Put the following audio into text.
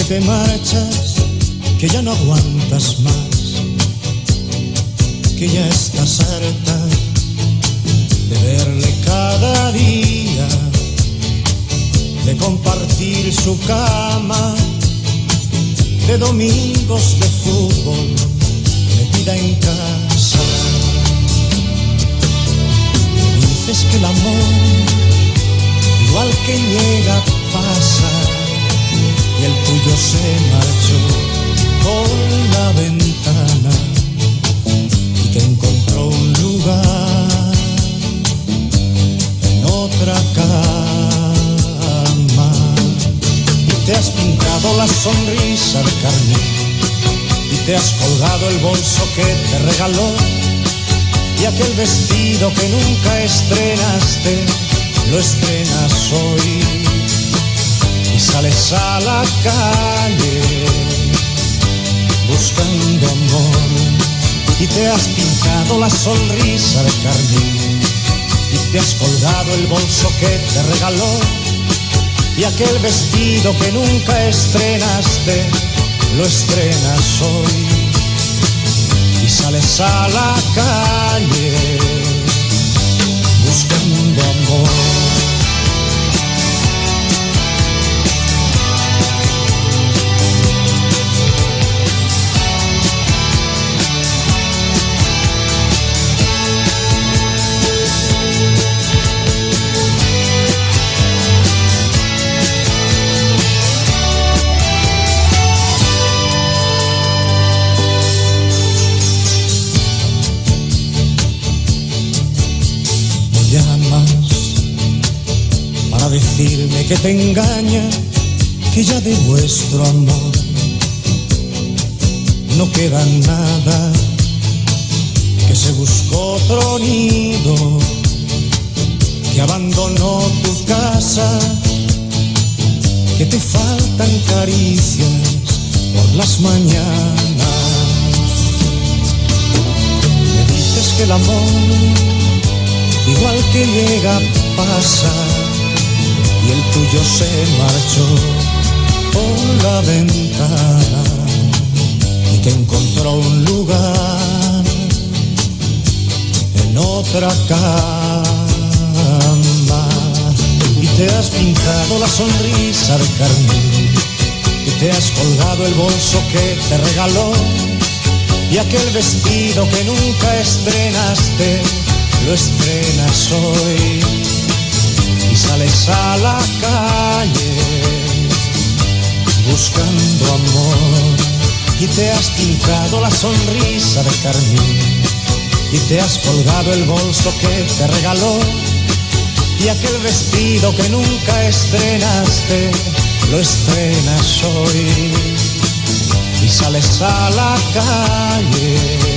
que te marchas, que ya no aguantas más, que ya estás harta de verle cada día, de compartir su cama, de domingos de fútbol, metida en casa. Me dices que el amor, igual que llega, pasa, y el tuyo se marchó por la ventana y que encontró un lugar en otra cama. Y te has pintado la sonrisa de carne y te has colgado el bolso que te regaló y aquel vestido que nunca estrenaste, lo estrenas hoy. Y sales a la calle buscando amor y te has pintado la sonrisa de carmín y te has colgado el bolso que te regaló y aquel vestido que nunca estrenaste, lo estrenas hoy. Y sales a la calle buscando amor. Para decirme que te engaña, que ya de vuestro amor no queda nada, que se buscó otro nido, que abandonó tu casa, que te faltan caricias por las mañanas. Me dices que el amor, igual que llega, pasa, y el tuyo se marchó por la ventana y que encontró un lugar en otra cama. Y te has pintado la sonrisa de carmín y te has colgado el bolso que te regaló y aquel vestido que nunca estrenaste, lo estrenas hoy. Y sales a la calle buscando amor y te has pintado la sonrisa de carmín y te has colgado el bolso que te regaló y aquel vestido que nunca estrenaste, lo estrenas hoy. Y sales a la calle